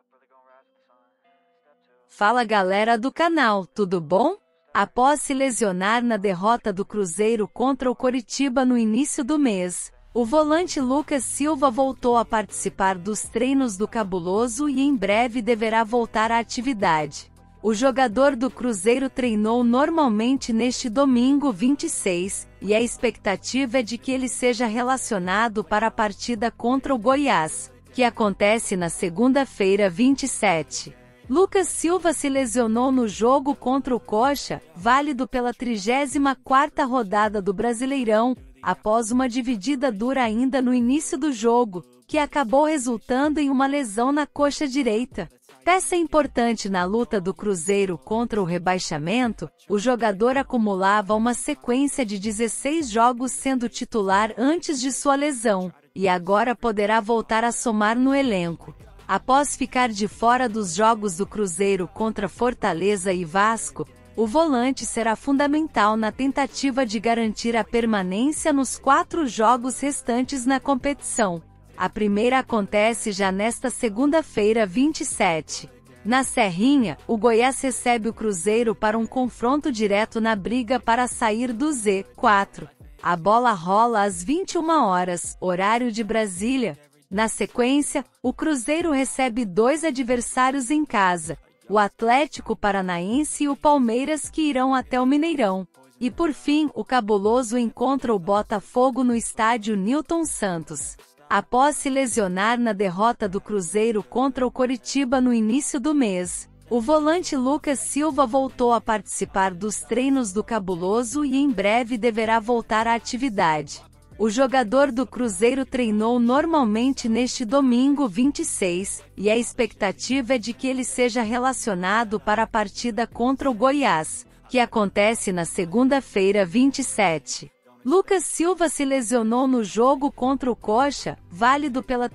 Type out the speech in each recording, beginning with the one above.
Fala galera do canal, tudo bom? Após se lesionar na derrota do Cruzeiro contra o Coritiba no início do mês, o volante Lucas Silva voltou a participar dos treinos do Cabuloso e em breve deverá voltar à atividade. O jogador do Cruzeiro treinou normalmente neste domingo 26, e a expectativa é de que ele seja relacionado para a partida contra o Goiás, que acontece na segunda-feira 27. Lucas Silva se lesionou no jogo contra o Coxa, válido pela 34ª rodada do Brasileirão, após uma dividida dura ainda no início do jogo, que acabou resultando em uma lesão na coxa direita. Peça importante na luta do Cruzeiro contra o rebaixamento, o jogador acumulava uma sequência de 16 jogos sendo titular antes de sua lesão, e agora poderá voltar a somar no elenco. Após ficar de fora dos jogos do Cruzeiro contra Fortaleza e Vasco, o volante será fundamental na tentativa de garantir a permanência nos 4 jogos restantes na competição. A primeira acontece já nesta segunda-feira 27. Na Serrinha, o Goiás recebe o Cruzeiro para um confronto direto na briga para sair do Z4. A bola rola às 21 horas, horário de Brasília. Na sequência, o Cruzeiro recebe 2 adversários em casa, o Atlético Paranaense e o Palmeiras, que irão até o Mineirão. E por fim, o Cabuloso encontra o Botafogo no estádio Newton Santos. Após se lesionar na derrota do Cruzeiro contra o Coritiba no início do mês, o volante Lucas Silva voltou a participar dos treinos do Cabuloso e em breve deverá voltar à atividade. O jogador do Cruzeiro treinou normalmente neste domingo 26, e a expectativa é de que ele seja relacionado para a partida contra o Goiás, que acontece na segunda-feira 27. Lucas Silva se lesionou no jogo contra o Coxa, válido pela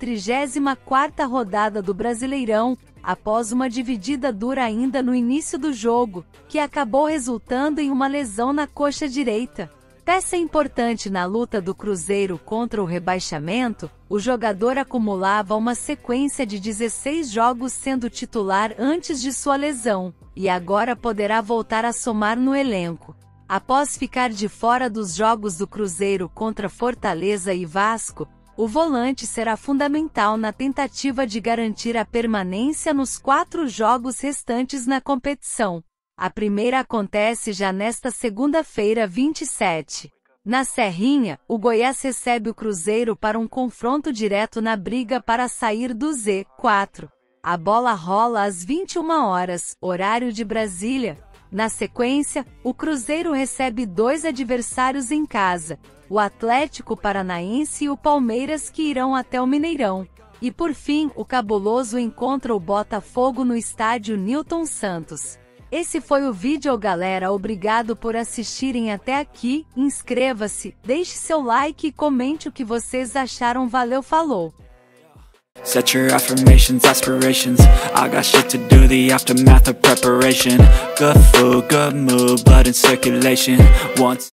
34ª rodada do Brasileirão, após uma dividida dura ainda no início do jogo, que acabou resultando em uma lesão na coxa direita. Peça importante na luta do Cruzeiro contra o rebaixamento, o jogador acumulava uma sequência de 16 jogos sendo titular antes de sua lesão, e agora poderá voltar a somar no elenco. Após ficar de fora dos jogos do Cruzeiro contra Fortaleza e Vasco, o volante será fundamental na tentativa de garantir a permanência nos 4 jogos restantes na competição. A primeira acontece já nesta segunda-feira 27. Na Serrinha, o Goiás recebe o Cruzeiro para um confronto direto na briga para sair do Z4. A bola rola às 21 horas, horário de Brasília. Na sequência, o Cruzeiro recebe 2 adversários em casa, o Atlético Paranaense e o Palmeiras, que irão até o Mineirão. E por fim, o Cabuloso encontra o Botafogo no estádio Newton Santos. Esse foi o vídeo galera, obrigado por assistirem até aqui, inscreva-se, deixe seu like e comente o que vocês acharam, valeu, falou! Set your affirmations, aspirations. I got shit to do, the aftermath of preparation. Good food, good mood, blood in circulation. Once